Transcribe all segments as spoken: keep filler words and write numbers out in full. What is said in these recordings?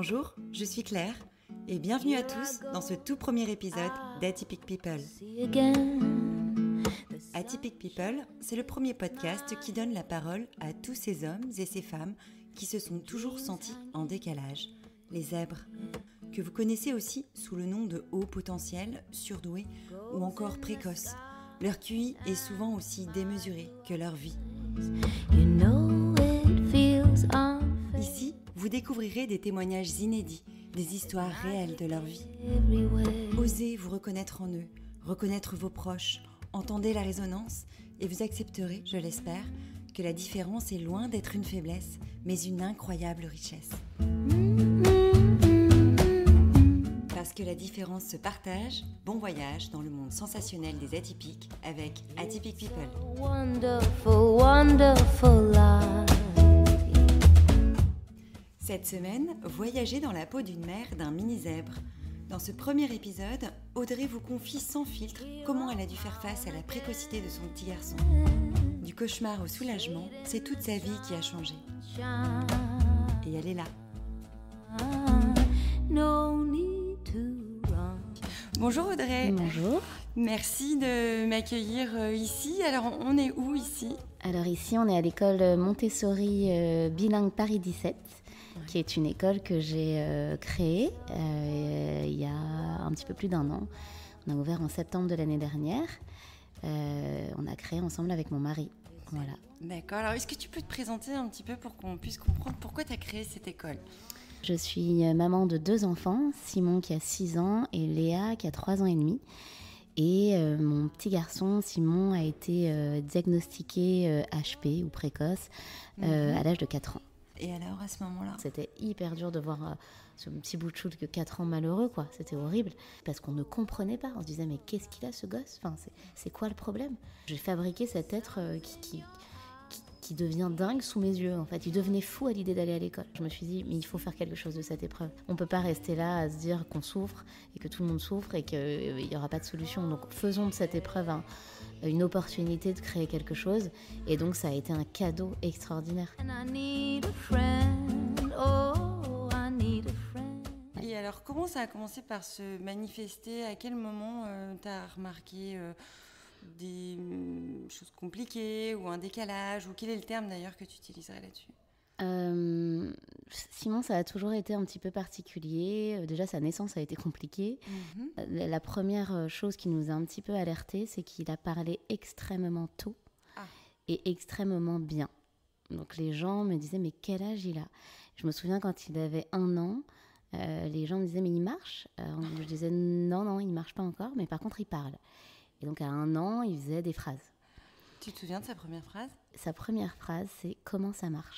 Bonjour, je suis Claire et bienvenue à tous dans ce tout premier épisode d'Atypic People. Atypic People, c'est le premier podcast qui donne la parole à tous ces hommes et ces femmes qui se sont toujours sentis en décalage, les zèbres, que vous connaissez aussi sous le nom de haut potentiel, surdoués ou encore précoces. Leur Q I est souvent aussi démesuré que leur vie. Ici, vous découvrirez des témoignages inédits, des histoires réelles de leur vie. Osez vous reconnaître en eux, reconnaître vos proches, entendez la résonance et vous accepterez, je l'espère, que la différence est loin d'être une faiblesse, mais une incroyable richesse. Parce que la différence se partage, bon voyage dans le monde sensationnel des atypiques avec Atypic People. Wonderful, wonderful life. Cette semaine, voyagez dans la peau d'une mère d'un mini-zèbre. Dans ce premier épisode, Audrey vous confie sans filtre comment elle a dû faire face à la précocité de son petit garçon. Du cauchemar au soulagement, c'est toute sa vie qui a changé. Et elle est là. Bonjour Audrey. Bonjour. Merci de m'accueillir ici. Alors on est où ici ? Alors ici on est à l'école Montessori euh, bilingue Paris dix-sept, ouais. Qui est une école que j'ai euh, créée euh, il y a un petit peu plus d'un an. On a ouvert en septembre de l'année dernière. Euh, on a créé ensemble avec mon mari. Voilà. D'accord. Alors est-ce que tu peux te présenter un petit peu pour qu'on puisse comprendre pourquoi tu as créé cette école ? Je suis maman de deux enfants, Simon qui a six ans et Léa qui a trois ans et demi. Et euh, mon petit garçon, Simon, a été euh, diagnostiqué euh, H P ou précoce euh, mmh. à l'âge de quatre ans. Et alors, à ce moment-là ? C'était hyper dur de voir euh, ce petit bout de chou de quatre ans malheureux, quoi. C'était horrible, parce qu'on ne comprenait pas. On se disait, mais qu'est-ce qu'il a, ce gosse ? Enfin, c'est, c'est quoi le problème ? J'ai fabriqué cet être euh, qui... qui qui devient dingue sous mes yeux, en fait. Il devenait fou à l'idée d'aller à l'école. Je me suis dit, mais il faut faire quelque chose de cette épreuve. On ne peut pas rester là à se dire qu'on souffre et que tout le monde souffre et qu'il n'y aura pas de solution. Donc faisons de cette épreuve un, une opportunité de créer quelque chose. Et donc ça a été un cadeau extraordinaire. Et alors, comment ça a commencé par se manifester ? À quel moment euh, tu as remarqué euh, des choses compliquées ou un décalage, ou quel est le terme d'ailleurs que tu utiliserais là-dessus ? euh, Simon, ça a toujours été un petit peu particulier. Déjà, sa naissance a été compliquée. Mm-hmm. La première chose qui nous a un petit peu alertés, c'est qu'il a parlé extrêmement tôt ah. et extrêmement bien. Donc les gens me disaient, mais quel âge il a ? Je me souviens quand il avait un an, euh, les gens me disaient, mais il marche ? euh, Je disais, non, non, il ne marche pas encore, mais par contre, il parle. Et donc, à un an, il faisait des phrases. Tu te souviens de sa première phrase ? Sa première phrase, c'est « Comment ça marche ?»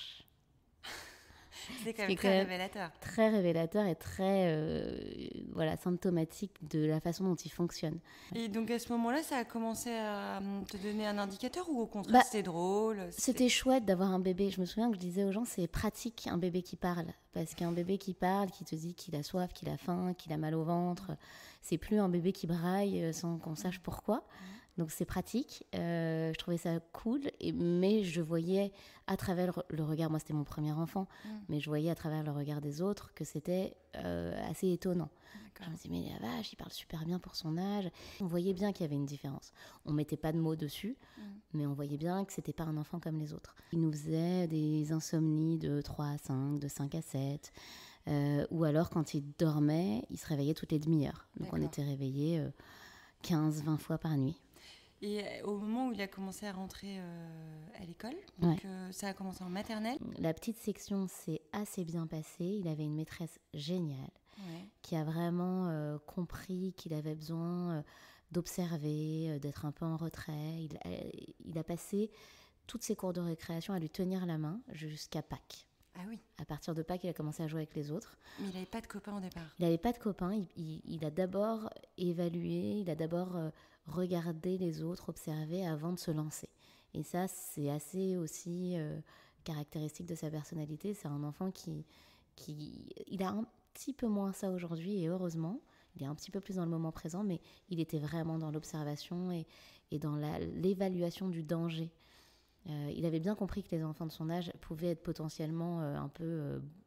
C'est quand même très quand même révélateur. Très révélateur et très euh, voilà, symptomatique de la façon dont il fonctionne. Et donc, à ce moment-là, ça a commencé à te donner un indicateur ou au contraire, bah, c'était drôle c'était... c'était chouette d'avoir un bébé. Je me souviens que je disais aux gens, c'est pratique un bébé qui parle. Parce qu'un bébé qui parle, qui te dit qu'il a soif, qu'il a faim, qu'il a mal au ventre, c'est plus un bébé qui braille sans qu'on sache pourquoi. Donc c'est pratique, euh, je trouvais ça cool, et, mais je voyais à travers le regard, moi c'était mon premier enfant, mm. mais je voyais à travers le regard des autres que c'était euh, assez étonnant. D'accord. Je me disais, mais la vache, il parle super bien pour son âge. On voyait bien qu'il y avait une différence. On ne mettait pas de mots dessus, mm. mais on voyait bien que ce n'était pas un enfant comme les autres. Il nous faisait des insomnies de trois à cinq, de cinq à sept, euh, ou alors quand il dormait, il se réveillait toutes les demi-heures. Donc D'accord. on était réveillés euh, quinze à vingt fois par nuit. Et au moment où il a commencé à rentrer euh, à l'école, donc ouais. euh, ça a commencé en maternelle. La petite section s'est assez bien passée. Il avait une maîtresse géniale ouais. qui a vraiment euh, compris qu'il avait besoin euh, d'observer, euh, d'être un peu en retrait. Il a, il a passé toutes ses cours de récréation à lui tenir la main jusqu'à Pâques. Ah oui. À partir de Pâques, il a commencé à jouer avec les autres. Mais il n'avait pas de copains au départ. Il n'avait pas de copains. Il, il, il a d'abord évalué, il a d'abord euh, regardé les autres, observé avant de se lancer. Et ça, c'est assez aussi euh, caractéristique de sa personnalité. C'est un enfant qui, qui... Il a un petit peu moins ça aujourd'hui, et heureusement. Il est un petit peu plus dans le moment présent, mais il était vraiment dans l'observation et, et dans la, l'évaluation du danger. Euh, il avait bien compris que les enfants de son âge pouvaient être potentiellement euh, un peu euh,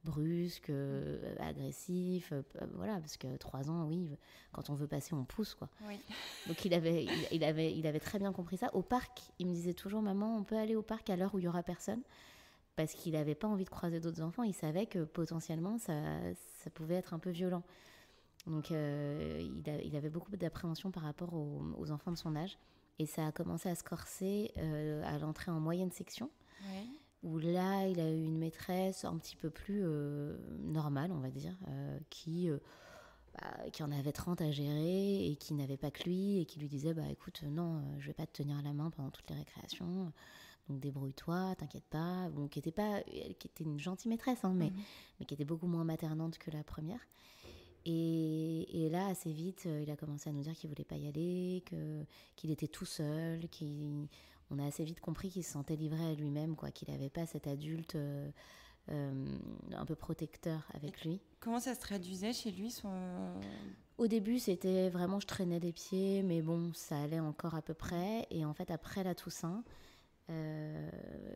brusque, euh, agressif, euh, voilà, parce que trois ans, oui, quand on veut passer, on pousse, quoi. Oui. Donc il avait, il, il avait, il avait très bien compris ça. Au parc, il me disait toujours, maman, on peut aller au parc à l'heure où il y aura personne, parce qu'il n'avait pas envie de croiser d'autres enfants. Il savait que potentiellement, ça, ça pouvait être un peu violent. Donc euh, il, a, il avait beaucoup d'appréhension par rapport aux, aux enfants de son âge. Et ça a commencé à se corser euh, à l'entrée en moyenne section. Oui. Où là, il a eu une maîtresse un petit peu plus euh, normale, on va dire, euh, qui, euh, bah, qui en avait trente à gérer et qui n'avait pas que lui et qui lui disait, bah écoute, non, euh, je vais pas te tenir la main pendant toutes les récréations, donc débrouille-toi, t'inquiète pas. Bon, qui était pas, qui était une gentille maîtresse, hein, mais, mm-hmm. mais qui était beaucoup moins maternante que la première. Et, et là, assez vite, euh, il a commencé à nous dire qu'il voulait pas y aller, que, qu'il était tout seul, qu'il... On a assez vite compris qu'il se sentait livré à lui-même, quoi, qu'il n'avait pas cet adulte euh, euh, un peu protecteur avec lui. Comment ça se traduisait chez lui son... Au début, c'était vraiment je traînais des pieds, mais bon, ça allait encore à peu près. Et en fait, après la Toussaint, euh,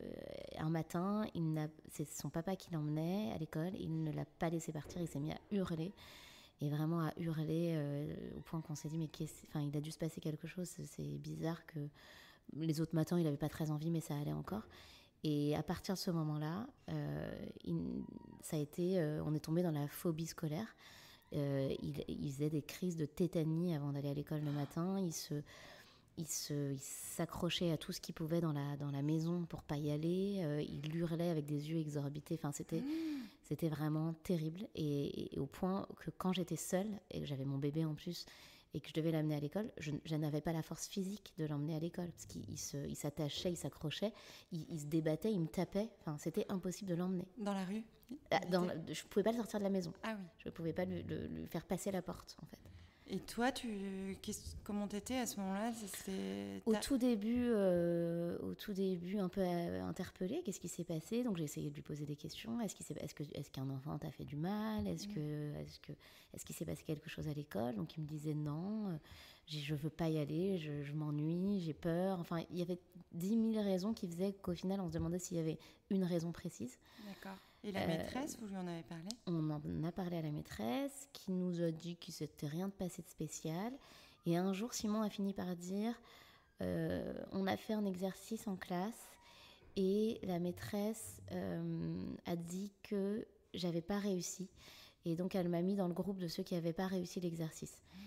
un matin, il n'a... c'est son papa qui l'emmenait à l'école. Il ne l'a pas laissé partir, il s'est mis à hurler. Et vraiment à hurler euh, au point qu'on s'est dit, mais qu'est-ce... Enfin, il a dû se passer quelque chose, c'est bizarre que... Les autres matins, il n'avait pas très envie, mais ça allait encore. Et à partir de ce moment-là, euh, il, ça a été, euh, on est tombé dans la phobie scolaire. Euh, il, il faisait des crises de tétanie avant d'aller à l'école le matin. Il, se, il, se, il s'accrochait à tout ce qu'il pouvait dans la, dans la maison pour ne pas y aller. Euh, il hurlait avec des yeux exorbités. Enfin, c'était, mmh. c'était vraiment terrible. Et, et au point que quand j'étais seule, et que j'avais mon bébé en plus, et que je devais l'amener à l'école, je, je n'avais pas la force physique de l'emmener à l'école, parce qu'il il se, il s'attachait, il s'accrochait, il, il se débattait, il me tapait, enfin, c'était impossible de l'emmener. Dans la rue Dans la, Je ne pouvais pas le sortir de la maison. Ah oui. Je ne pouvais pas lui, lui, lui faire passer la porte, en fait. Et toi, tu, comment t'étais à ce moment-là? C'est... Au tout début, euh, au tout début, un peu euh, interpellée. Qu'est-ce qui s'est passé? Donc j'ai essayé de lui poser des questions. Est-ce qu'il s'est, est-ce que, est-ce qu'un enfant t'a fait du mal? Est-ce mmh. que, est-ce que, est-ce qu'il s'est passé quelque chose à l'école? Donc il me disait non. Je veux pas y aller. Je, je m'ennuie. J'ai peur. Enfin, il y avait dix mille raisons qui faisaient qu'au final, on se demandait s'il y avait une raison précise. D'accord. Et la maîtresse, euh, vous lui en avez parlé? On en a parlé à la maîtresse, qui nous a dit qu'il ne s'était rien de passé de spécial. Et un jour, Simon a fini par dire, euh, on a fait un exercice en classe, et la maîtresse euh, a dit que j'avais pas réussi. Et donc, elle m'a mis dans le groupe de ceux qui n'avaient pas réussi l'exercice. Mmh.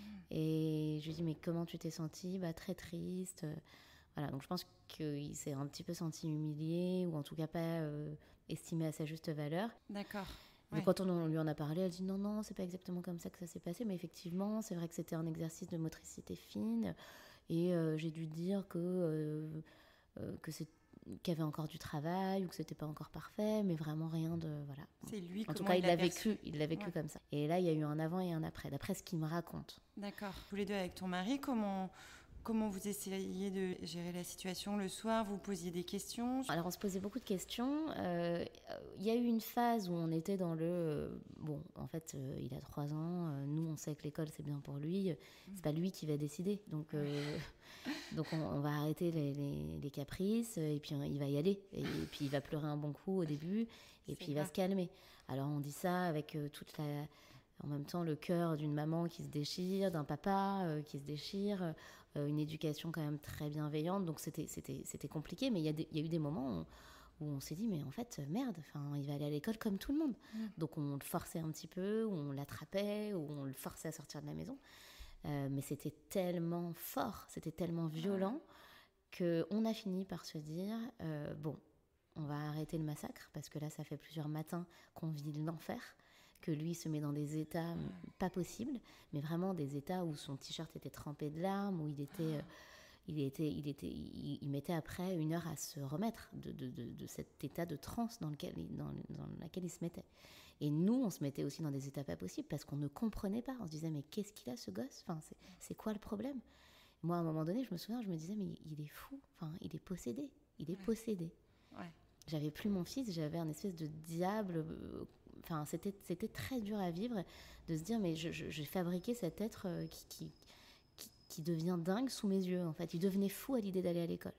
Et je lui ai dit, mais comment tu t'es sentie? Bah, très triste. Voilà, donc je pense qu'il s'est un petit peu senti humilié, ou en tout cas pas... Euh, estimée à sa juste valeur. D'accord. Ouais. Donc quand on, on lui en a parlé, elle dit non, non, c'est pas exactement comme ça que ça s'est passé, mais effectivement, c'est vrai que c'était un exercice de motricité fine, et euh, j'ai dû dire que, euh, euh, que c'est, qu'il y avait encore du travail, ou que c'était pas encore parfait, mais vraiment rien de... Voilà. C'est lui, en tout cas, il l'a vécu, il l'a vécu ouais. comme ça. Et là, il y a eu un avant et un après, d'après ce qu'il me raconte. D'accord. Tous les deux avec ton mari, comment... Comment vous essayiez de gérer la situation le soir? Vous posiez des questions? Alors, on se posait beaucoup de questions. Il euh, y a eu une phase où on était dans le... Euh, bon, en fait, euh, il a trois ans. Euh, nous, on sait que l'école, c'est bien pour lui. C'est pas lui qui va décider. Donc, euh, donc on, on va arrêter les, les, les caprices. Et puis, il va y aller. Et, et puis, il va pleurer un bon coup au début. Et c'est puis, il va se calmer. Alors, on dit ça avec euh, toute la... En même temps, le cœur d'une maman qui se déchire, d'un papa euh, qui se déchire, euh, une éducation quand même très bienveillante. Donc c'était, c'était, c'était compliqué, mais il y, y a eu des moments où, où on s'est dit, mais en fait, merde, il va aller à l'école comme tout le monde. Mmh. Donc on le forçait un petit peu, ou on l'attrapait, ou on le forçait à sortir de la maison. Euh, mais c'était tellement fort, c'était tellement violent, qu'on a fini par se dire, euh, bon, on va arrêter le massacre, parce que là, ça fait plusieurs matins qu'on vit l'enfer, que lui se met dans des états pas possibles, mais vraiment des états où son t-shirt était trempé de larmes, où il était, euh, il était, il était, il, il mettait après une heure à se remettre de, de, de, de cet état de transe dans lequel, dans, dans lequel il se mettait. Et nous, on se mettait aussi dans des états pas possibles parce qu'on ne comprenait pas. On se disait, mais qu'est-ce qu'il a ce gosse? Enfin, c'est, c'est quoi le problème? Moi, à un moment donné, je me souviens, je me disais, mais il est fou. Enfin, il est possédé. Il est ouais. possédé. Ouais. J'avais plus mon fils, j'avais un espèce de diable. Euh, Enfin, c'était, c'était très dur à vivre de se dire, mais je, je, j'ai fabriqué cet être qui, qui, qui, qui devient dingue sous mes yeux, en fait. Il devenait fou à l'idée d'aller à l'école.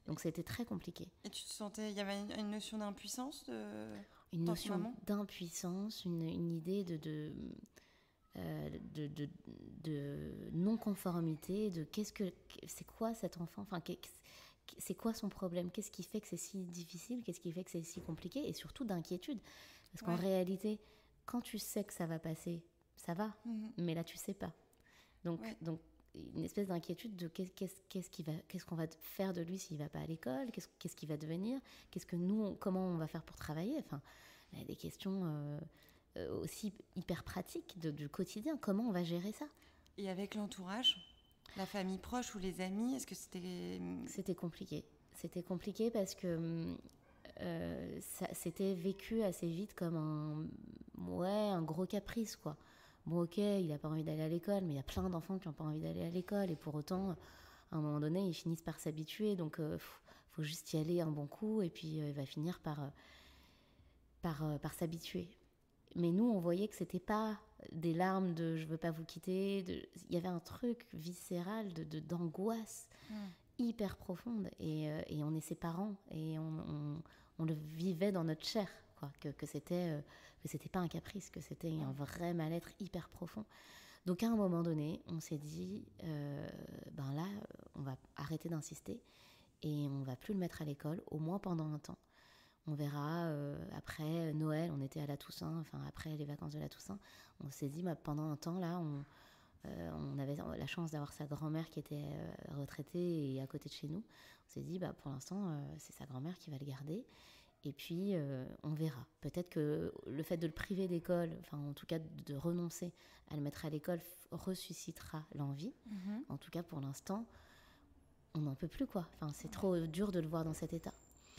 Donc c'était très compliqué. Et tu te sentais, il y avait une, une notion d'impuissance de... Une notion d'impuissance, une, une idée de, de, euh, de, de, de non-conformité, de qu'est-ce que c'est quoi cet enfant, enfin, c'est quoi son problème, qu'est-ce qui fait que c'est si difficile, qu'est-ce qui fait que c'est si compliqué, et surtout d'inquiétude. Parce qu'en ouais. réalité, quand tu sais que ça va passer, ça va, mm-hmm. mais là tu sais pas. Donc, ouais. donc une espèce d'inquiétude de qu'est-ce, qu'est-ce, qu'est-ce, qui va, qu'est-ce qu'on va faire de lui s'il va pas à l'école, qu'est-ce, qu'est-ce qu'il va devenir, qu'est-ce que nous, comment on va faire pour travailler, enfin, il y a des questions euh, euh, aussi hyper pratiques de, du quotidien, comment on va gérer ça. Et avec l'entourage, la famille proche ou les amis, est-ce que c'était... C'était compliqué, c'était compliqué parce que euh, ça, c'était vécu assez vite comme un, ouais, un gros caprice, quoi. Bon, ok, il n'a pas envie d'aller à l'école, mais il y a plein d'enfants qui n'ont pas envie d'aller à l'école. Et pour autant, à un moment donné, ils finissent par s'habituer. Donc, il euh, faut, faut juste y aller un bon coup. Et puis, euh, il va finir par, euh, par, euh, par s'habituer. Mais nous, on voyait que ce n'était pas des larmes de « je ne veux pas vous quitter ». De... Il y avait un truc viscéral de, de, d'angoisse mmh. hyper profonde. Et, euh, et on est ses parents. Et on, on, on le vivait dans notre chair, quoi, que, que c'était... Euh, que c'était pas un caprice, que c'était un vrai mal-être hyper profond. Donc à un moment donné, on s'est dit, euh, ben là, on va arrêter d'insister et on va plus le mettre à l'école, au moins pendant un temps. On verra euh, après Noël, on était à la Toussaint, enfin après les vacances de la Toussaint, on s'est dit, bah, pendant un temps là, on, euh, on avait la chance d'avoir sa grand-mère qui était euh, retraitée et à côté de chez nous. On s'est dit, bah, pour l'instant, euh, c'est sa grand-mère qui va le garder. Et puis, euh, on verra. Peut-être que le fait de le priver d'école, enfin, en tout cas, de renoncer à le mettre à l'école, ressuscitera l'envie. Mm-hmm. En tout cas, pour l'instant, on n'en peut plus, quoi. Enfin, c'est ouais. trop dur de le voir dans cet état.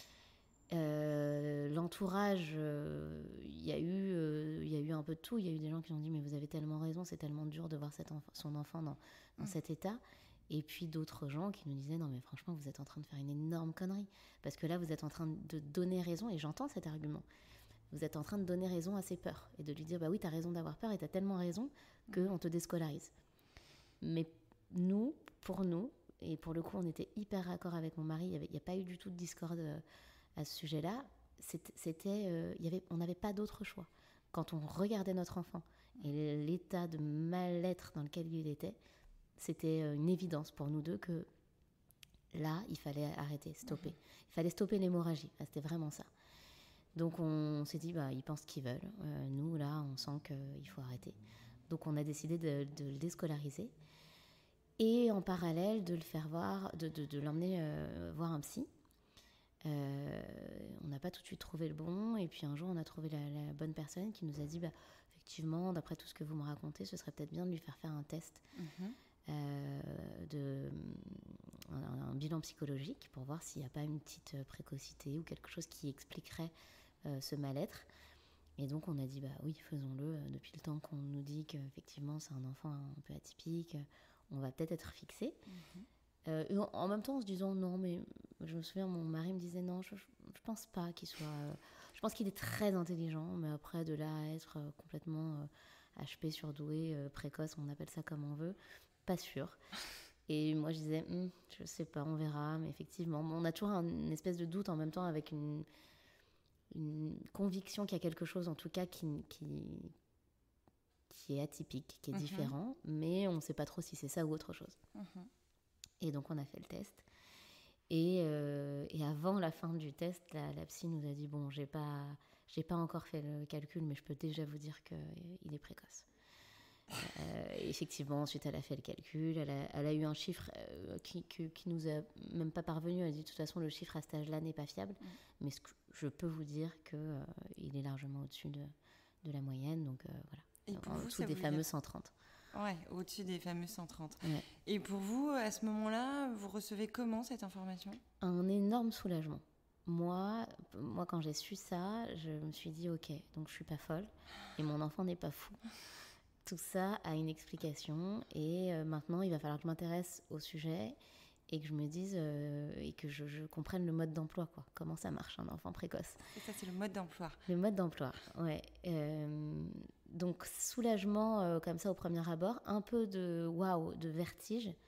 Euh, l'entourage, il euh, y a eu, il euh, y a eu un peu de tout. Il y a eu des gens qui ont dit, mais vous avez tellement raison, c'est tellement dur de voir cet enf- son enfant dans, dans mm. cet état. Et puis d'autres gens qui nous disaient « Non mais franchement, vous êtes en train de faire une énorme connerie. Parce que là, vous êtes en train de donner raison, et j'entends cet argument, vous êtes en train de donner raison à ses peurs. Et de lui dire « Bah oui, t'as raison d'avoir peur et t'as tellement raison qu'on te déscolarise. » Mais nous, pour nous, et pour le coup, on était hyper raccord avec mon mari, il n'y a pas eu du tout de discorde à ce sujet-là. C'était, c'était, euh, y avait, on n'avait pas d'autre choix. Quand on regardait notre enfant et l'état de mal-être dans lequel il était, c'était une évidence pour nous deux que là, il fallait arrêter, stopper. Mmh. Il fallait stopper l'hémorragie. Enfin, c'était vraiment ça. Donc, on s'est dit, bah, ils pensent ce qu'ils veulent. Euh, nous, là, on sent qu'il faut arrêter. Donc, on a décidé de, de le déscolariser. Et en parallèle, de le faire voir, de, de, de l'emmener euh, voir un psy. Euh, on n'a pas tout de suite trouvé le bon. Et puis, un jour, on a trouvé la, la bonne personne qui nous a dit, bah, effectivement, d'après tout ce que vous me racontez, ce serait peut-être bien de lui faire faire un test. Mmh. Euh, de, un, un bilan psychologique pour voir s'il n'y a pas une petite précocité ou quelque chose qui expliquerait euh, ce mal-être. Et donc on a dit bah oui, faisons-le. Depuis le temps qu'on nous dit qu'effectivement c'est un enfant un peu atypique, on va peut-être être fixé. Mm-hmm. Euh, et en, en même temps en se disant non, mais je me souviens, mon mari me disait non, je, je pense pas qu'il soit... Euh, je pense qu'il est très intelligent, mais après de là à être euh, complètement euh, H P surdoué, euh, précoce, on appelle ça comme on veut, pas sûr. Et moi je disais hm, je sais pas, on verra, mais effectivement on a toujours un, une espèce de doute en même temps, avec une, une conviction qu'il y a quelque chose en tout cas qui, qui, qui est atypique, qui est mm-hmm. différent, mais on ne sait pas trop si c'est ça ou autre chose. Mm-hmm. Et donc on a fait le test, et, euh, et avant la fin du test, la, la psy nous a dit bon, j'ai pas, j'ai pas encore fait le calcul, mais je peux déjà vous dire qu'il est précoce. Euh, effectivement, ensuite elle a fait le calcul, elle a, elle a eu un chiffre euh, qui, qui, qui nous a même pas parvenu. Elle a dit de toute façon le chiffre à cet âge-là n'est pas fiable, mmh. mais ce que je peux vous dire qu'il euh, est largement au-dessus de, de la moyenne, donc euh, voilà, et en dessous des fameux dire... cent trente. Ouais, au-dessus des fameux cent trente. Ouais. Et pour vous, à ce moment-là, vous recevez comment cette information ? Un énorme soulagement. Moi, moi, quand j'ai su ça, je me suis dit ok, donc je suis pas folle et mon enfant n'est pas fou. Tout ça a une explication, et euh, maintenant il va falloir que je m'intéresse au sujet et que je me dise euh, et que je, je comprenne le mode d'emploi, quoi. Comment ça marche un enfant précoce. Et ça, c'est le mode d'emploi. Le mode d'emploi, ouais. Euh, donc soulagement euh, comme ça au premier abord, un peu de waouh, de vertige,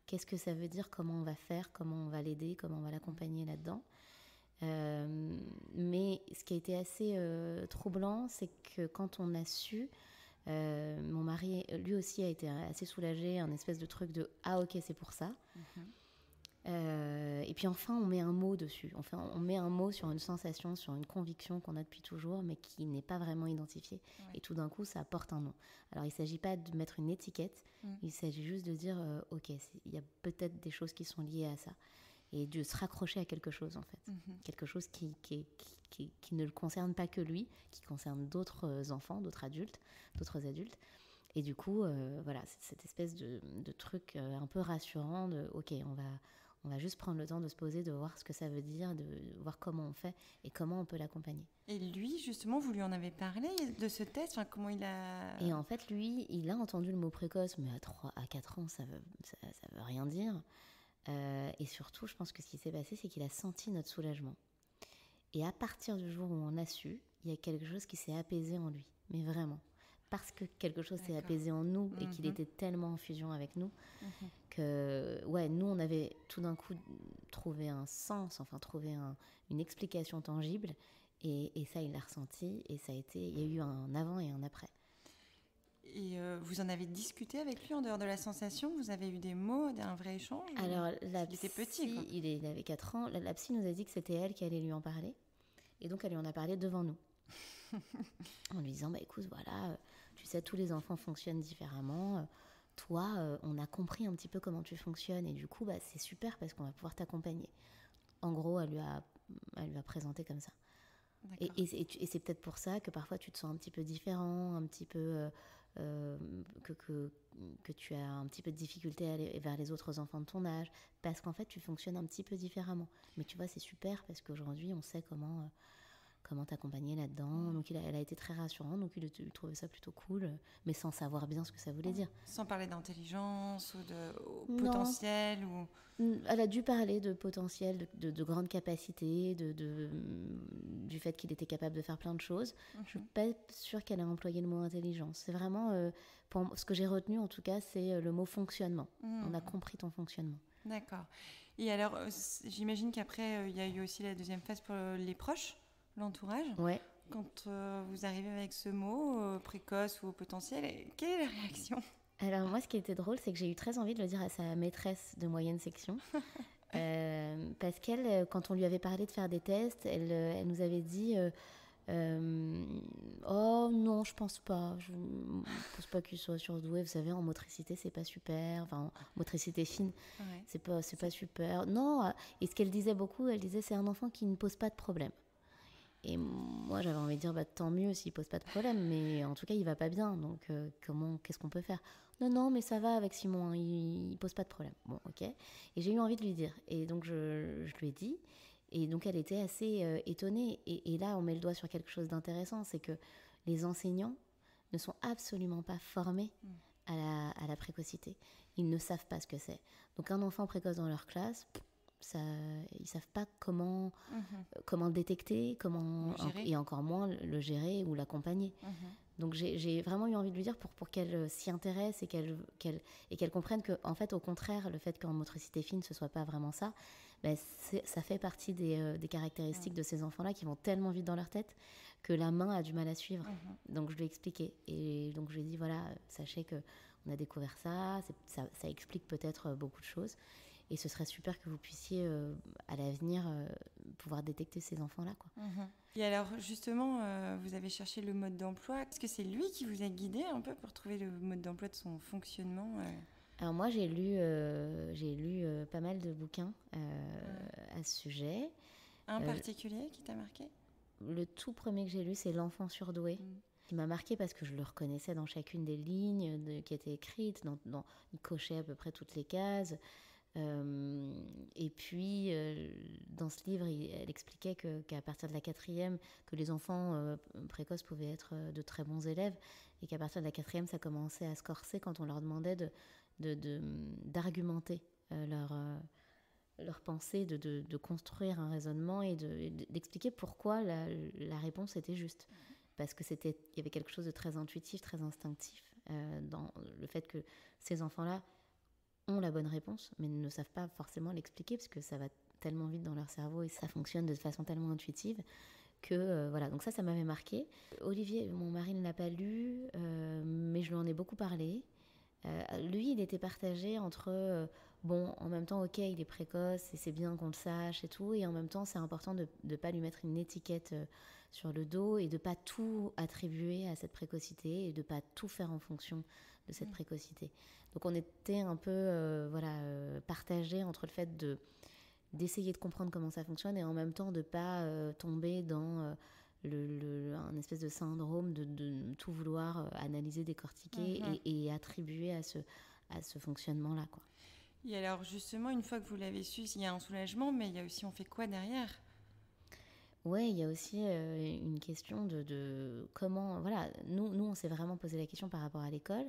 qu'est-ce que ça veut dire, comment on va faire, comment on va l'aider, comment on va l'accompagner là-dedans. Euh, mais ce qui a été assez euh, troublant, c'est que quand on a su, euh, mon mari, lui aussi, a été assez soulagé, un espèce de truc de « Ah ok, c'est pour ça mm-hmm. ». Euh, et puis enfin, on met un mot dessus. Enfin, on met un mot sur une sensation, sur une conviction qu'on a depuis toujours, mais qui n'est pas vraiment identifiée. Ouais. Et tout d'un coup, ça apporte un nom. Alors, il ne s'agit pas de mettre une étiquette, mm. il s'agit juste de dire euh, « Ok, il y a peut-être des choses qui sont liées à ça ». Et de se raccrocher à quelque chose, en fait. Mm-hmm. Quelque chose qui, qui, qui, qui, qui ne le concerne pas que lui, qui concerne d'autres enfants, d'autres adultes, d'autres adultes. Et du coup, euh, voilà, c'est cette espèce de, de truc euh, un peu rassurant de « Ok, on va... » On va juste prendre le temps de se poser, de voir ce que ça veut dire, de voir comment on fait et comment on peut l'accompagner. Et lui, justement, vous lui en avez parlé de ce test, enfin, comment il a... Et en fait, lui, il a entendu le mot précoce, mais à trois, à quatre ans, ça veut, ça, ça veut rien dire. Euh, et surtout, je pense que ce qui s'est passé, c'est qu'il a senti notre soulagement. Et à partir du jour où on a su, il y a quelque chose qui s'est apaisé en lui, mais vraiment. Parce que quelque chose D'accord. s'est apaisé en nous et mm-hmm. qu'il était tellement en fusion avec nous mm-hmm. que, ouais, nous, on avait tout d'un coup trouvé un sens, enfin, trouvé un, une explication tangible. Et, et ça, il l'a ressenti. Et ça a été, il y a eu un avant et un après. Et euh, vous en avez discuté avec lui en dehors de la sensation ? Vous avez eu des mots, un vrai échange ? Alors, la il psy, était petit, quoi. Il, est, il avait quatre ans. La, la psy nous a dit que c'était elle qui allait lui en parler. Et donc, elle lui en a parlé devant nous. En lui disant, bah écoute, voilà, tu sais, tous les enfants fonctionnent différemment. Toi, euh, on a compris un petit peu comment tu fonctionnes. Et du coup, bah, c'est super parce qu'on va pouvoir t'accompagner. En gros, elle lui a, elle lui a présenté comme ça. Et, et, et c'est peut-être pour ça que parfois tu te sens un petit peu différent, un petit peu euh, euh, que, que, que tu as un petit peu de difficulté à aller vers les autres enfants de ton âge, parce qu'en fait tu fonctionnes un petit peu différemment. Mais tu vois, c'est super parce qu'aujourd'hui on sait comment, euh, comment t'accompagner là-dedans. Donc il a, elle a été très rassurante, donc il, il trouvait ça plutôt cool, mais sans savoir bien ce que ça voulait dire. Sans parler d'intelligence ou de ou potentiel ou... Elle a dû parler de potentiel, de, de, de grandes capacités, de, de, du fait qu'il était capable de faire plein de choses. Mm-hmm. Je ne suis pas sûre qu'elle ait employé le mot intelligence. C'est vraiment, euh, pour, ce que j'ai retenu en tout cas, c'est le mot fonctionnement. Mm-hmm. On a compris ton fonctionnement. D'accord. Et alors, euh, j'imagine qu'après, il euh, y a eu aussi la deuxième phase pour les proches, l'entourage. Ouais. Quand euh, vous arrivez avec ce mot, euh, précoce ou potentiel, quelle est la réaction ? Alors moi, ce qui était drôle, c'est que j'ai eu très envie de le dire à sa maîtresse de moyenne section. euh, parce qu'elle, quand on lui avait parlé de faire des tests, elle, elle nous avait dit euh, euh, « Oh non, je pense pas. Je ne pense pas qu'il soit surdoué. Vous savez, en motricité, c'est pas super. Enfin, en motricité fine, ouais. c'est pas, c'est pas super. Non. » Et ce qu'elle disait beaucoup, elle disait « C'est un enfant qui ne pose pas de problème. » Et moi, j'avais envie de dire, bah, tant mieux s'il pose pas de problème, mais en tout cas, il va pas bien. Donc, euh, comment, qu'est-ce qu'on peut faire ? Non, non, mais ça va avec Simon, il, il pose pas de problème. Bon, ok. Et j'ai eu envie de lui dire. Et donc, je, je lui ai dit. Et donc, elle était assez euh, étonnée. Et, et là, on met le doigt sur quelque chose d'intéressant, c'est que les enseignants ne sont absolument pas formés mmh. à, la, à la précocité. Ils ne savent pas ce que c'est. Donc, un enfant précoce dans leur classe... Ça, ils ne savent pas comment, mmh. euh, comment le détecter, comment, en, et encore moins le, le gérer ou l'accompagner. Mmh. Donc j'ai, j'ai vraiment eu envie de lui dire pour, pour qu'elle s'y intéresse et qu'elle, qu'elle, et qu'elle comprenne qu'en fait, au contraire, le fait qu'en motricité fine, ce ne soit pas vraiment ça, ben c'est, ça fait partie des, euh, des caractéristiques mmh. de ces enfants-là qui vont tellement vite dans leur tête que la main a du mal à suivre. Mmh. Donc je lui ai expliqué. Et donc je lui ai dit, voilà, sachez qu'on a découvert ça, c'est, ça, ça explique peut-être beaucoup de choses. Et ce serait super que vous puissiez, euh, à l'avenir, euh, pouvoir détecter ces enfants-là, quoi. Mmh. Et alors, justement, euh, vous avez cherché le mode d'emploi. Est-ce que c'est lui qui vous a guidé un peu pour trouver le mode d'emploi de son fonctionnement euh... Alors moi, j'ai lu, euh, j'ai lu euh, pas mal de bouquins euh, mmh. à ce sujet. Un euh, particulier qui t'a marqué ? Le tout premier que j'ai lu, c'est L'enfant surdoué. Mmh. Qui m'a marqué parce que je le reconnaissais dans chacune des lignes de, qui étaient écrites. Dans, dans, il cochait à peu près toutes les cases. Euh, et puis euh, dans ce livre il, elle expliquait que, qu'à partir de la quatrième que les enfants euh, précoces pouvaient être de très bons élèves et qu'à partir de la quatrième ça commençait à se corser quand on leur demandait de, de, de, d'argumenter euh, leur, euh, leur pensée, de, de, de construire un raisonnement et de, d'expliquer pourquoi la, la réponse était juste, parce que c'était, il y avait quelque chose de très intuitif, très instinctif euh, dans le fait que ces enfants-là ont la bonne réponse, mais ne savent pas forcément l'expliquer, parce que ça va tellement vite dans leur cerveau et ça fonctionne de façon tellement intuitive que euh, voilà, donc ça, ça m'avait marqué. Olivier, mon mari, ne l'a pas lu, euh, mais je lui en ai beaucoup parlé. Euh, lui, il était partagé entre, euh, bon, en même temps, ok, il est précoce et c'est bien qu'on le sache et tout, et en même temps, c'est important de ne pas lui mettre une étiquette euh, sur le dos et de ne pas tout attribuer à cette précocité et de ne pas tout faire en fonction de cette mmh. précocité. Donc on était un peu euh, voilà, euh, partagés entre le fait de d'essayer de comprendre comment ça fonctionne et en même temps de ne pas euh, tomber dans euh, le, le, un espèce de syndrome de, de tout vouloir euh, analyser, décortiquer mmh. et, et attribuer à ce, à ce fonctionnement-là, quoi. Et alors justement, une fois que vous l'avez su, il y a un soulagement, mais il y a aussi on fait quoi derrière ? Ouais, il y a aussi euh, une question de, de comment... Voilà, nous, nous, on s'est vraiment posé la question par rapport à l'école.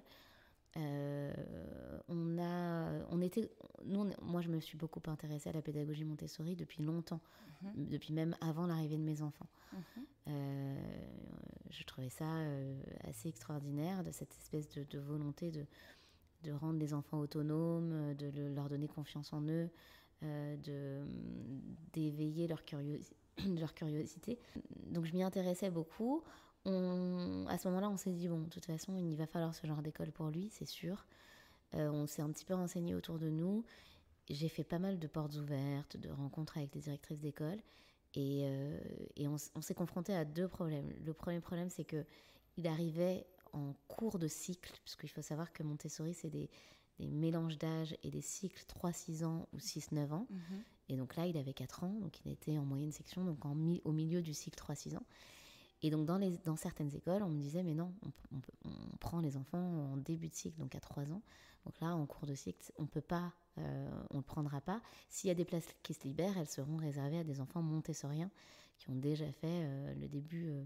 Euh, on a, on était, nous, on, moi je me suis beaucoup intéressée à la pédagogie Montessori depuis longtemps, mmh. depuis même avant l'arrivée de mes enfants. Mmh. Euh, je trouvais ça euh, assez extraordinaire, de cette espèce de, de volonté de, de rendre les enfants autonomes, de le, leur donner confiance en eux, euh, de, d'éveiller leur, curiosi- leur curiosité. Donc je m'y intéressais beaucoup. On, à ce moment-là, on s'est dit, bon, de toute façon, il va falloir ce genre d'école pour lui, c'est sûr. Euh, on s'est un petit peu renseigné autour de nous. J'ai fait pas mal de portes ouvertes, de rencontres avec les directrices d'école. Et, euh, et on, on s'est confronté à deux problèmes. Le premier problème, c'est qu'il arrivait en cours de cycle, puisqu'il faut savoir que Montessori, c'est des, des mélanges d'âge et des cycles trois six ans ou six neuf ans. Mm-hmm. Et donc là, il avait quatre ans, donc il était en moyenne section, donc en mi- au milieu du cycle trois six ans. Et donc, dans, les, dans certaines écoles, on me disait, mais non, on, on, on prend les enfants en début de cycle, donc à trois ans. Donc là, en cours de cycle, on peut pas, euh, on ne le prendra pas. S'il y a des places qui se libèrent, elles seront réservées à des enfants montessoriens qui ont déjà fait euh, le, début, euh,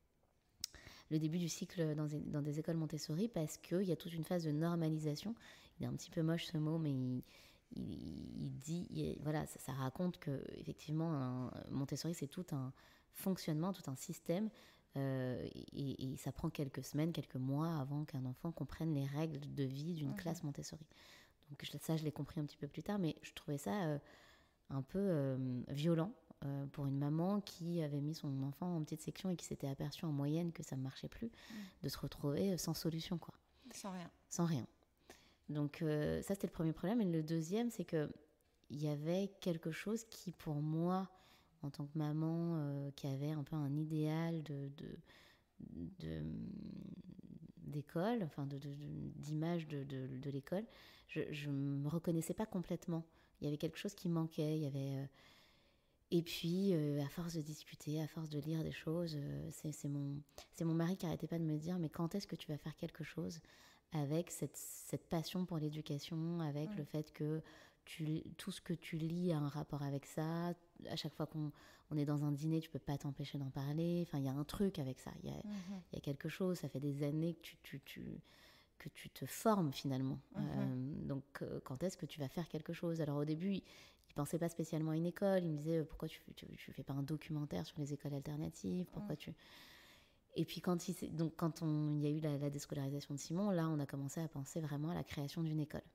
le début du cycle dans, dans des écoles Montessori, parce qu'il y a toute une phase de normalisation. Il est un petit peu moche ce mot, mais il, il, il dit, il, voilà, ça, ça raconte qu'effectivement, un Montessori, c'est tout un fonctionnement, tout un système, euh, et, et ça prend quelques semaines, quelques mois avant qu'un enfant comprenne les règles de vie d'une mmh. classe Montessori. Donc ça, je l'ai compris un petit peu plus tard, mais je trouvais ça euh, un peu euh, violent euh, pour une maman qui avait mis son enfant en petite section et qui s'était aperçue en moyenne que ça ne marchait plus, mmh. de se retrouver sans solution, quoi. Sans rien. Sans rien. Donc euh, ça, c'était le premier problème. Et le deuxième, c'est qu'il y avait quelque chose qui, pour moi, en tant que maman euh, qui avait un peu un idéal de, de, de, d'école, enfin de, de, de, d'image de, de, de l'école, je ne me reconnaissais pas complètement. Il y avait quelque chose qui manquait. Il y avait, euh... Et puis, euh, à force de discuter, à force de lire des choses, euh, c'est, c'est, mon, c'est mon mari qui n'arrêtait pas de me dire, mais quand est-ce que tu vas faire quelque chose avec cette, cette passion pour l'éducation, avec mmh. le fait que tu, tout ce que tu lis a un rapport avec ça. À chaque fois qu'on on est dans un dîner, tu ne peux pas t'empêcher d'en parler. Enfin, il y a un truc avec ça. Il y a, mmh. y a quelque chose. Ça fait des années que tu, tu, tu, que tu te formes finalement. Mmh. Euh, donc, euh, quand est-ce que tu vas faire quelque chose ? Alors, au début, il ne pensait pas spécialement à une école. Il me disait, pourquoi tu ne fais pas un documentaire sur les écoles alternatives ? Pourquoi mmh. tu... Et puis, quand il, donc, quand on, il y a eu la, la déscolarisation de Simon, là, on a commencé à penser vraiment à la création d'une école.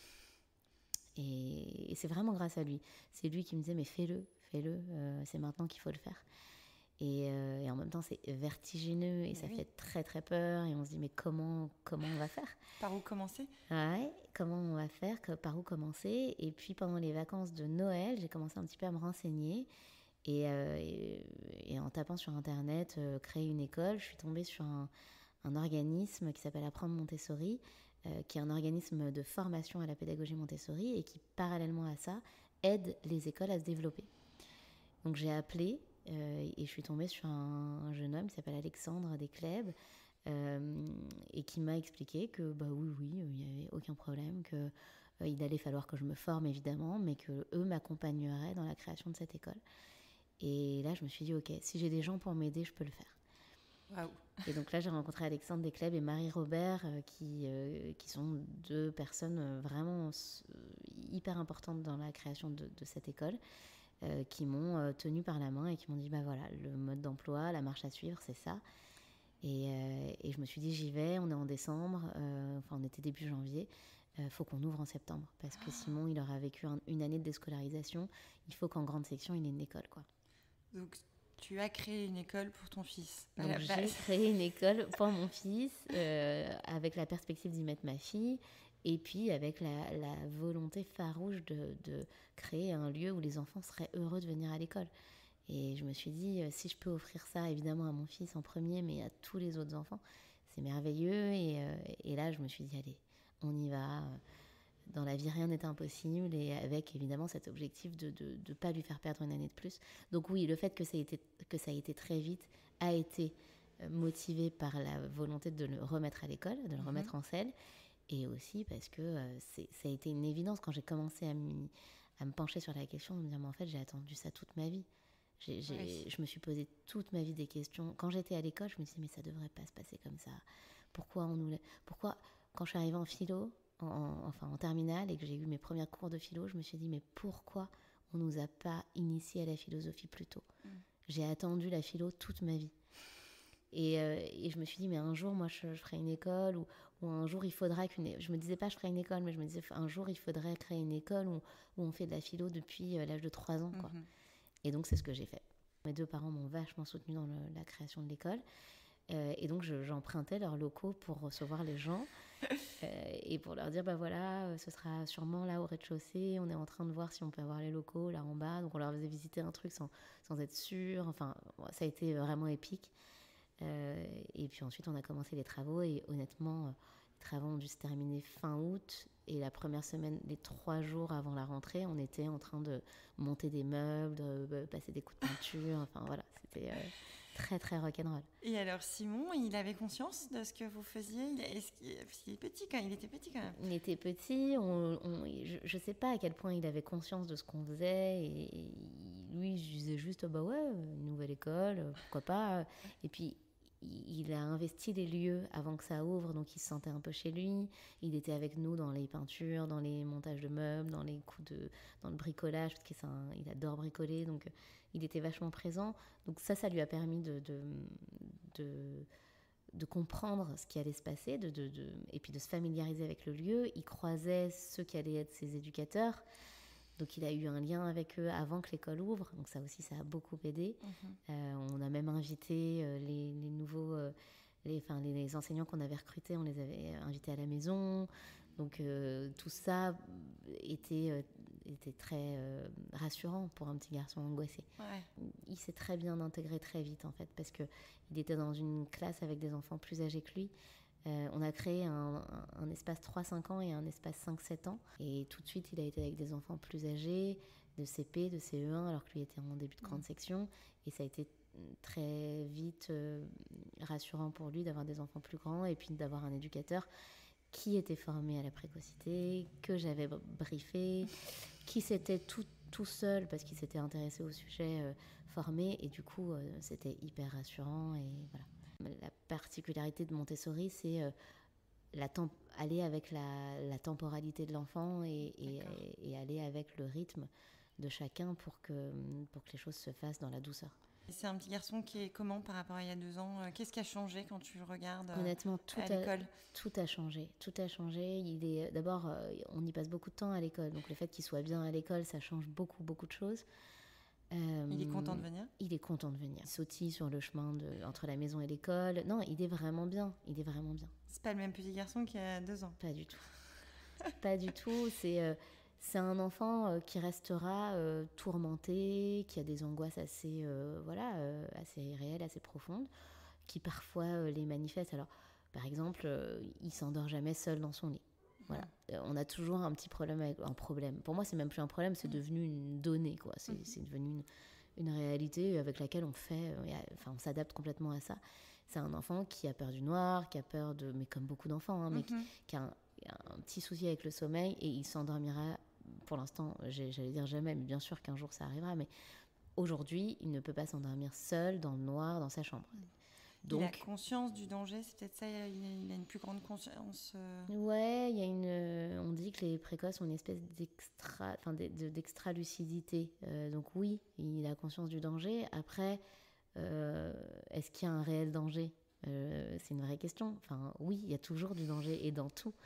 Et, et c'est vraiment grâce à lui. C'est lui qui me disait, mais fais-le, fais-le, euh, c'est maintenant qu'il faut le faire. Et, euh, et en même temps, c'est vertigineux et mais ça oui. fait très, très peur. Et on se dit, mais comment, comment on va faire ? Par où commencer ? Ouais, comment on va faire ? que, Par où commencer ? Et puis, pendant les vacances de Noël, j'ai commencé un petit peu à me renseigner. Et, euh, et, et en tapant sur Internet, euh, créer une école, je suis tombée sur un, un organisme qui s'appelle Apprendre Montessori, euh, qui est un organisme de formation à la pédagogie Montessori et qui, parallèlement à ça, aide les écoles à se développer. Donc j'ai appelé euh, et je suis tombée sur un, un jeune homme qui s'appelle Alexandre Desclèbes euh, et qui m'a expliqué que bah oui, oui, il n'y avait aucun problème, que euh, il allait falloir que je me forme évidemment, mais qu'eux m'accompagneraient dans la création de cette école. Et là, je me suis dit, ok, si j'ai des gens pour m'aider, je peux le faire. Waouh. Et donc là, j'ai rencontré Alexandre Desclèbes et Marie Robert, euh, qui, euh, qui sont deux personnes vraiment euh, hyper importantes dans la création de, de cette école, euh, qui m'ont euh, tenue par la main et qui m'ont dit, bah voilà, le mode d'emploi, la marche à suivre, c'est ça. Et, euh, et je me suis dit, j'y vais, on est en décembre, euh, enfin on était début janvier, il euh, faut qu'on ouvre en septembre, parce que Simon, il aura vécu un, une année de déscolarisation. Il faut qu'en grande section, il ait une école, quoi. Donc, tu as créé une école pour ton fils. Donc, j'ai créé une école pour mon fils, euh, avec la perspective d'y mettre ma fille, et puis avec la, la volonté farouche de, de créer un lieu où les enfants seraient heureux de venir à l'école. Et je me suis dit, si je peux offrir ça, évidemment, à mon fils en premier, mais à tous les autres enfants, c'est merveilleux. Et, euh, et là, je me suis dit, allez, on y va. Dans la vie, rien n'est impossible. Et avec, évidemment, cet objectif de ne pas lui faire perdre une année de plus. Donc oui, le fait que ça a été, que ça a été très vite a été motivé par la volonté de le remettre à l'école, de le remettre mmh. en selle. Et aussi parce que euh, c'est, ça a été une évidence quand j'ai commencé à, à me pencher sur la question, de me dire, mais en fait, j'ai attendu ça toute ma vie. J'ai, j'ai, oui. Je me suis posé toute ma vie des questions. Quand j'étais à l'école, je me disais, mais ça devrait pas se passer comme ça. Pourquoi on nous... Pourquoi, quand je suis arrivée en philo, en, en, enfin en terminale, et que j'ai eu mes premiers cours de philo, je me suis dit, mais pourquoi on nous a pas initiés à la philosophie plus tôt ? mm. J'ai attendu la philo toute ma vie. Et, euh, et je me suis dit, mais un jour, moi, je, je ferai une école, ou, ou un jour, il faudra qu'une... Je me disais pas, je ferai une école, mais je me disais, un jour, il faudrait créer une école où, où on fait de la philo depuis euh, l'âge de trois ans, quoi. Mm-hmm. Et donc, c'est ce que j'ai fait. Mes deux parents m'ont vachement soutenue dans le, la création de l'école. Euh, et donc, je, j'empruntais leurs locaux pour recevoir les gens euh, et pour leur dire, bah voilà, ce sera sûrement là au rez-de-chaussée. On est en train de voir si on peut avoir les locaux là en bas. Donc, on leur faisait visiter un truc sans, sans être sûr. Enfin, ça a été vraiment épique. Euh, et puis ensuite, on a commencé les travaux. Et honnêtement, euh, les travaux ont dû se terminer fin août. Et la première semaine, les trois jours avant la rentrée, on était en train de monter des meubles, de, de passer des coups de peinture. Enfin, voilà, c'était... Euh, très très rock'n'roll. Et alors Simon, il avait conscience de ce que vous faisiez? Il, est-ce qu'il, il, est petit quand, il était petit quand même. Il était petit, on, on, je ne sais pas à quel point il avait conscience de ce qu'on faisait. Et, et lui, je disais juste, bah ouais, une nouvelle école, pourquoi pas. Et puis, il a investi les lieux avant que ça ouvre, donc il se sentait un peu chez lui. Il était avec nous dans les peintures, dans les montages de meubles, dans les coups de, dans le bricolage, parce qu'il adore bricoler, donc il était vachement présent. Donc ça, ça lui a permis de, de, de, de comprendre ce qui allait se passer, de, de, de, et puis de se familiariser avec le lieu. Il croisait ceux qui allaient être ses éducateurs. Donc, il a eu un lien avec eux avant que l'école ouvre. Donc, ça aussi, ça a beaucoup aidé. Mmh. Euh, on a même invité euh, les, les nouveaux... Euh, les, enfin, les, les enseignants qu'on avait recrutés, on les avait invités à la maison. Donc, euh, tout ça était, euh, était très euh, rassurant pour un petit garçon angoissé. Ouais. Il s'est très bien intégré très vite, en fait, parce qu'il était dans une classe avec des enfants plus âgés que lui. Euh, on a créé un, un, un espace trois cinq ans et un espace cinq sept ans. Et tout de suite, il a été avec des enfants plus âgés, de C P, de C E un, alors que lui était en début de grande mmh. section. Et ça a été très vite euh, rassurant pour lui d'avoir des enfants plus grands et puis d'avoir un éducateur qui était formé à la précocité, que j'avais briefé, qui s'était tout, tout seul, parce qu'il s'était intéressé au sujet, euh, formé. Et du coup, euh, c'était hyper rassurant. Et voilà. La particularité de Montessori, c'est euh, la temp- aller avec la, la temporalité de l'enfant et, et, et, et aller avec le rythme de chacun pour que, pour que les choses se fassent dans la douceur. Et c'est un petit garçon qui est comment par rapport à il y a deux ans? Qu'est-ce qui a changé quand tu le regardes Honnêtement, tout à a, l'école? Tout a changé. Tout a changé. Il est, d'abord, euh, on y passe beaucoup de temps à l'école. Donc le fait qu'il soit bien à l'école, ça change beaucoup, beaucoup de choses. Euh, il est content de venir? Il est content de venir. Il sautille sur le chemin de, entre la maison et l'école. Non, il est vraiment bien. Il est vraiment bien. C'est pas le même petit garçon qu'il y a deux ans? Pas du tout. Pas du tout. C'est, euh, c'est un enfant euh, qui restera euh, tourmenté, qui a des angoisses assez, euh, voilà, euh, assez réelles, assez profondes, qui parfois euh, les manifeste. Alors, par exemple, euh, il s'endort jamais seul dans son lit. Voilà. Euh, on a toujours un petit problème avec un problème. Pour moi, c'est même plus un problème, c'est devenu une donnée, quoi. C'est, mmh. c'est devenu une, une réalité avec laquelle on fait, euh, enfin, on s'adapte complètement à ça. C'est un enfant qui a peur du noir, qui a peur de, mais comme beaucoup d'enfants, hein, mais mmh. qui, qui a, un, a un petit souci avec le sommeil et il s'endormira. Pour l'instant, j'allais dire jamais, mais bien sûr qu'un jour ça arrivera. Mais aujourd'hui, il ne peut pas s'endormir seul dans le noir dans sa chambre. Mmh. Donc, il a conscience du danger, c'est peut-être ça, il a, il a une plus grande conscience. Euh... Ouais, il y a une. On dit que les précoces ont une espèce d'extra, enfin d'extra lucidité. Euh, donc oui, il a conscience du danger. Après, euh, est-ce qu'il y a un réel danger? euh, C'est une vraie question. Enfin, oui, il y a toujours du danger et dans tout.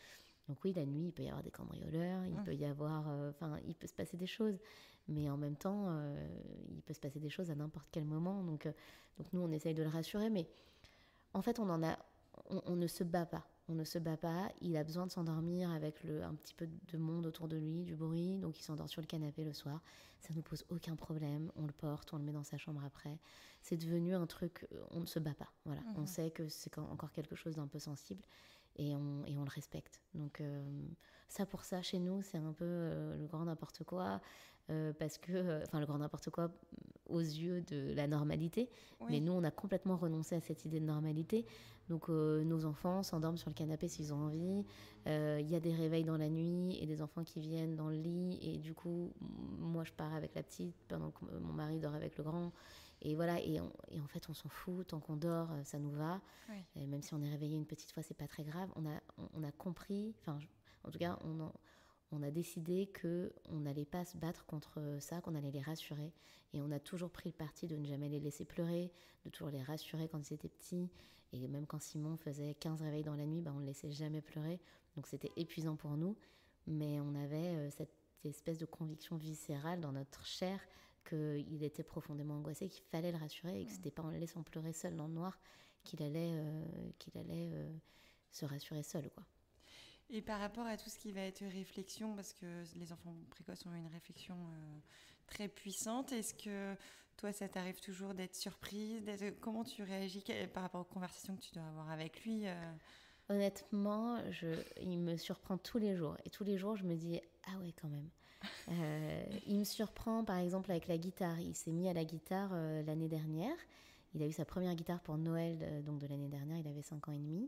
Donc oui, la nuit, il peut y avoir des cambrioleurs, il mmh. peut y avoir... Enfin, euh, il peut se passer des choses. Mais en même temps, euh, il peut se passer des choses à n'importe quel moment. Donc, euh, donc nous, on essaye de le rassurer. Mais en fait, on, en a, on, on ne se bat pas. On ne se bat pas. Il a besoin de s'endormir avec le, un petit peu de monde autour de lui, du bruit. Donc il s'endort sur le canapé le soir. Ça ne nous pose aucun problème. On le porte, on le met dans sa chambre après. C'est devenu un truc... On ne se bat pas. Voilà. Mmh. On sait que c'est encore quelque chose d'un peu sensible. Et on, et on le respecte. Donc euh, ça pour ça, chez nous, c'est un peu euh, le grand n'importe quoi, euh, parce que, enfin euh, le grand n'importe quoi aux yeux de la normalité, oui. Mais nous, on a complètement renoncé à cette idée de normalité. Donc euh, nos enfants s'endorment sur le canapé s'ils ont envie, il euh, y a des réveils dans la nuit et des enfants qui viennent dans le lit, et du coup, moi je pars avec la petite pendant que mon mari dort avec le grand. Et voilà, et, on, et en fait, on s'en fout, tant qu'on dort, ça nous va. Oui. Et même si on est réveillé une petite fois, c'est pas très grave. On a, on, on a compris, enfin, en tout cas, on, en, on a décidé qu'on n'allait pas se battre contre ça, qu'on allait les rassurer. Et on a toujours pris le parti de ne jamais les laisser pleurer, de toujours les rassurer quand ils étaient petits. Et même quand Simon faisait quinze réveils dans la nuit, bah, on ne le laissait jamais pleurer. Donc c'était épuisant pour nous. Mais on avait euh, cette espèce de conviction viscérale dans notre chair qu'il était profondément angoissé, qu'il fallait le rassurer et que c'était pas en le laissant pleurer seul dans le noir qu'il allait, euh, qu'il allait euh, se rassurer seul, quoi. Et par rapport à tout ce qui va être réflexion, parce que les enfants précoces ont une réflexion euh, très puissante, est-ce que toi, ça t'arrive toujours d'être surprise, d'être... Comment tu réagis par rapport aux conversations que tu dois avoir avec lui euh... Honnêtement, je... il me surprend tous les jours. Et tous les jours, je me dis, ah ouais, quand même. Euh, il me surprend, par exemple, avec la guitare. Il s'est mis à la guitare euh, l'année dernière. Il a eu sa première guitare pour Noël, euh, donc de l'année dernière. Il avait cinq ans et demi.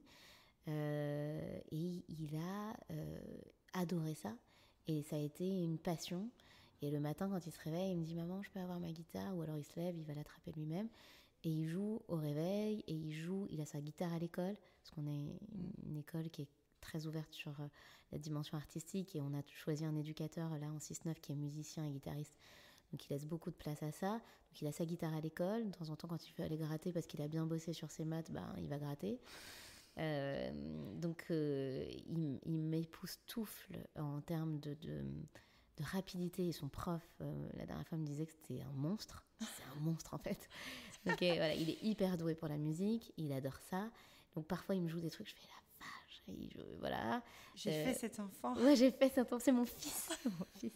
Euh, et il a euh, adoré ça. Et ça a été une passion. Et le matin, quand il se réveille, il me dit « Maman, je peux avoir ma guitare ?» Ou alors il se lève, il va l'attraper lui-même. Et il joue au réveil. Et il joue, il a sa guitare à l'école. Parce qu'on est une, une école qui est très ouverte sur euh, la dimension artistique, et on a choisi un éducateur là en six neuf qui est musicien et guitariste, donc il laisse beaucoup de place à ça. Donc il a sa guitare à l'école, de temps en temps quand il veut aller gratter parce qu'il a bien bossé sur ses maths, ben, il va gratter. Euh, donc euh, il, il m'époustoufle en termes de, de, de rapidité. Et son prof, euh, la dernière fois, me disait que c'était un monstre. C'est un monstre en fait. Donc euh, voilà, il est hyper doué pour la musique, il adore ça. Donc parfois il me joue des trucs, je fais la Et je, voilà. J'ai euh, fait cet enfant. Ouais, j'ai fait cet enfant. C'est mon fils. mon fils.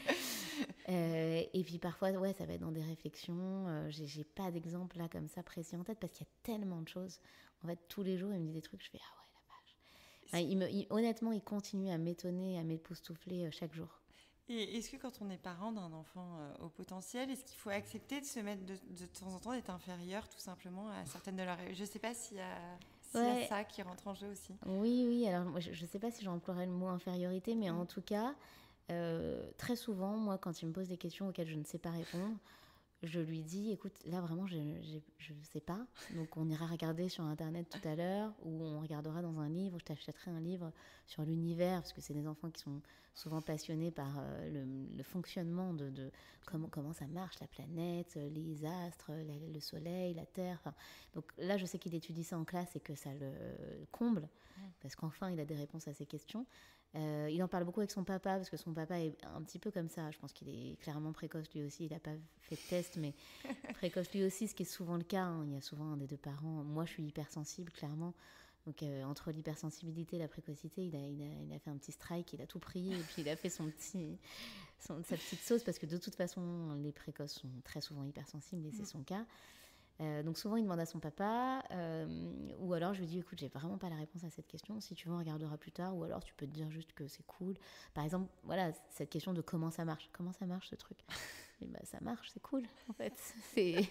euh, et puis parfois, ouais, ça va être dans des réflexions. Euh, j'ai, j'ai pas d'exemple là comme ça précis en tête parce qu'il y a tellement de choses. En fait, tous les jours, il me dit des trucs. Je fais ah ouais, la vache. Enfin, il me, il, honnêtement, il continue à m'étonner, à m'époustoufler euh, chaque jour. Et est-ce que quand on est parent d'un enfant euh, au potentiel, est-ce qu'il faut accepter de se mettre de, de temps en temps d'être inférieur tout simplement à certaines de leurs... Je sais pas s'il y a... S'il ouais. y a ça qui rentre en jeu aussi. Oui, oui. Alors, moi, je ne sais pas si j'emploierais le mot infériorité, mais mmh. en tout cas, euh, très souvent, moi, quand il me pose des questions auxquelles je ne sais pas répondre, je lui dis, écoute, là, vraiment, je ne sais pas. Donc, on ira regarder sur Internet tout à l'heure, ou on regardera dans un livre. Je t'achèterai un livre sur l'univers, parce que c'est des enfants qui sont souvent passionnés par euh, le, le fonctionnement de, de comment, comment ça marche, la planète, les astres, la, le soleil, la Terre. Enfin, donc là, je sais qu'il étudie ça en classe et que ça le comble, parce qu'enfin, il a des réponses à ces questions. Euh, il en parle beaucoup avec son papa, parce que son papa est un petit peu comme ça. Je pense qu'il est clairement précoce lui aussi. Il n'a pas fait de test, mais précoce lui aussi, ce qui est souvent le cas. Hein. Il y a souvent un des deux parents. Moi, je suis hypersensible, clairement. Donc, euh, entre l'hypersensibilité et la précocité, il a, il, a, il a fait un petit strike, il a tout pris, et puis il a fait son petit, son, sa petite sauce, parce que de toute façon, les précoces sont très souvent hypersensibles, et c'est son cas. Euh, donc souvent il demande à son papa, euh, ou alors je lui dis écoute, j'ai vraiment pas la réponse à cette question, si tu veux on regardera plus tard, ou alors tu peux te dire juste que c'est cool. Par exemple, voilà, cette question de comment ça marche, comment ça marche ce truc. Et bah ça marche, c'est cool en fait. C'est...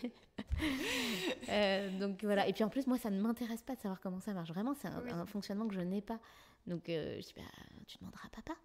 euh, donc voilà, et puis en plus moi ça ne m'intéresse pas de savoir comment ça marche, vraiment c'est un, oui. un fonctionnement que je n'ai pas. Donc euh, je dis bah tu demanderas à papa.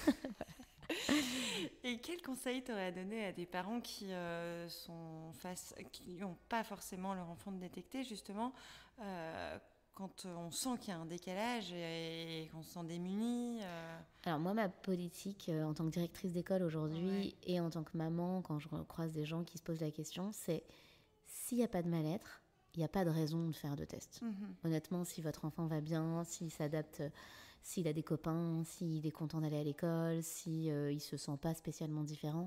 Et quel conseil t'aurais à donner à des parents qui euh, sont face, qui n'ont pas forcément leur enfant détecté, justement, euh, quand on sent qu'il y a un décalage et, et qu'on se sent démuni euh... Alors moi, ma politique euh, en tant que directrice d'école aujourd'hui, ouais. et en tant que maman, quand je croise des gens qui se posent la question, c'est s'il n'y a pas de mal-être, il n'y a pas de raison de faire de test. Mm-hmm. Honnêtement, si votre enfant va bien, s'il s'adapte, s'il a des copains, s'il est content d'aller à l'école, s'il euh, ne se sent pas spécialement différent.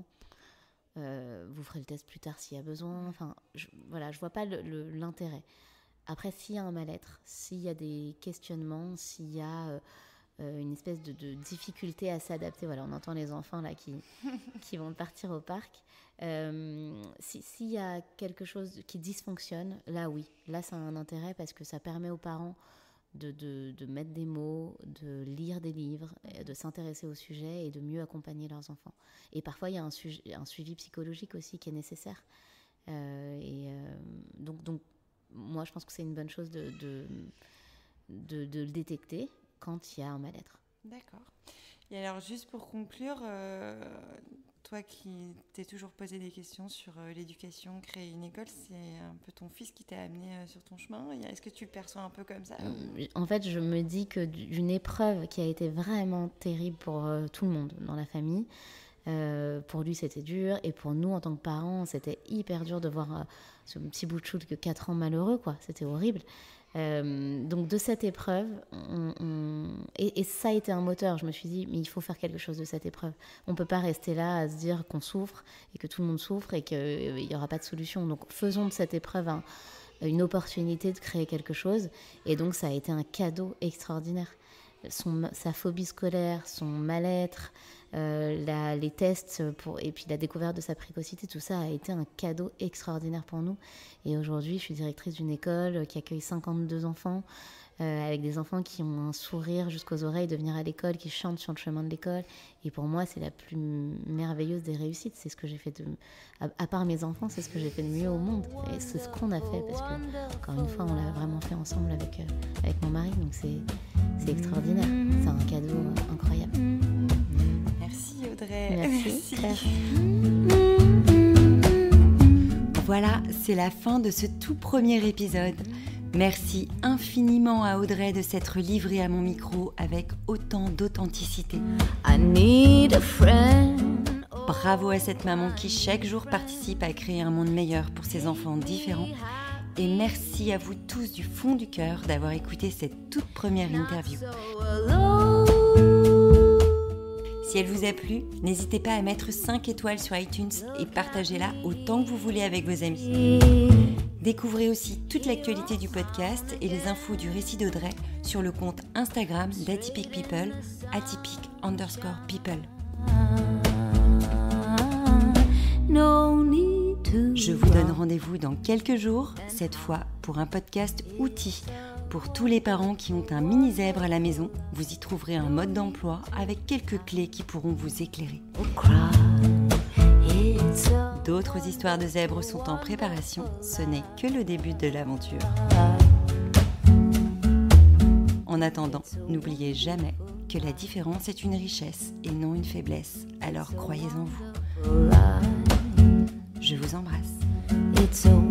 Euh, vous ferez le test plus tard s'il y a besoin. Enfin, je, voilà, je vois pas le, le, l'intérêt. Après, s'il y a un mal-être, s'il y a des questionnements, s'il y a euh, une espèce de, de difficulté à s'adapter, voilà, on entend les enfants là qui, qui vont partir au parc. Euh, si, s'il y a quelque chose qui dysfonctionne, là oui, là ça a un intérêt parce que ça permet aux parents de, de, de mettre des mots, de lire des livres, de s'intéresser au sujet et de mieux accompagner leurs enfants. Et parfois, il y a un, sujet, un suivi psychologique aussi qui est nécessaire. Euh, et euh, donc, donc, moi, je pense que c'est une bonne chose de, de, de, de le détecter quand il y a un mal-être. D'accord. Et alors, juste pour conclure, euh, toi qui t'es toujours posé des questions sur euh, l'éducation, créer une école, c'est un peu ton fils qui t'a amené euh, sur ton chemin. Est-ce que tu le perçois un peu comme ça ? En fait, je me dis que d'une épreuve qui a été vraiment terrible pour euh, tout le monde dans la famille, euh, pour lui c'était dur, et pour nous en tant que parents, c'était hyper dur de voir euh, ce petit bout de chou de quatre ans malheureux, quoi. C'était horrible. Euh, donc de cette épreuve, on, on... Et, et ça a été un moteur. Je me suis dit, mais il faut faire quelque chose de cette épreuve. On ne peut pas rester là à se dire qu'on souffre et que tout le monde souffre et qu'il n'y aura pas de solution. Donc faisons de cette épreuve un, une opportunité de créer quelque chose. Et donc ça a été un cadeau extraordinaire. Son, sa phobie scolaire, son mal-être, euh, la, les tests pour, et puis la découverte de sa précocité, tout ça a été un cadeau extraordinaire pour nous. Et aujourd'hui, je suis directrice d'une école qui accueille cinquante-deux enfants, euh, avec des enfants qui ont un sourire jusqu'aux oreilles de venir à l'école, qui chantent sur le chemin de l'école. Et pour moi, c'est la plus merveilleuse des réussites. C'est ce que j'ai fait de... À, à part mes enfants, c'est ce que j'ai fait de mieux au monde. Et c'est ce qu'on a fait, parce que, encore une fois, on l'a vraiment fait ensemble avec, euh, avec mon mari. Donc c'est, c'est extraordinaire. C'est un cadeau euh, incroyable. Merci Audrey. Merci. Merci. Voilà, c'est la fin de ce tout premier épisode. Merci infiniment à Audrey de s'être livrée à mon micro avec autant d'authenticité. I need a friend. Bravo à cette maman qui chaque jour participe à créer un monde meilleur pour ses enfants différents. Et merci à vous tous du fond du cœur d'avoir écouté cette toute première interview. Si elle vous a plu, n'hésitez pas à mettre cinq étoiles sur iTunes et partagez-la autant que vous voulez avec vos amis. Découvrez aussi toute l'actualité du podcast et les infos du récit d'Audrey sur le compte Instagram d'Atypique People, atypique underscore people. Je vous donne rendez-vous dans quelques jours, cette fois pour un podcast outil. Pour tous les parents qui ont un mini zèbre à la maison, vous y trouverez un mode d'emploi avec quelques clés qui pourront vous éclairer. D'autres histoires de zèbres sont en préparation, ce n'est que le début de l'aventure. En attendant, n'oubliez jamais que la différence est une richesse et non une faiblesse, alors croyez en vous. Je vous embrasse.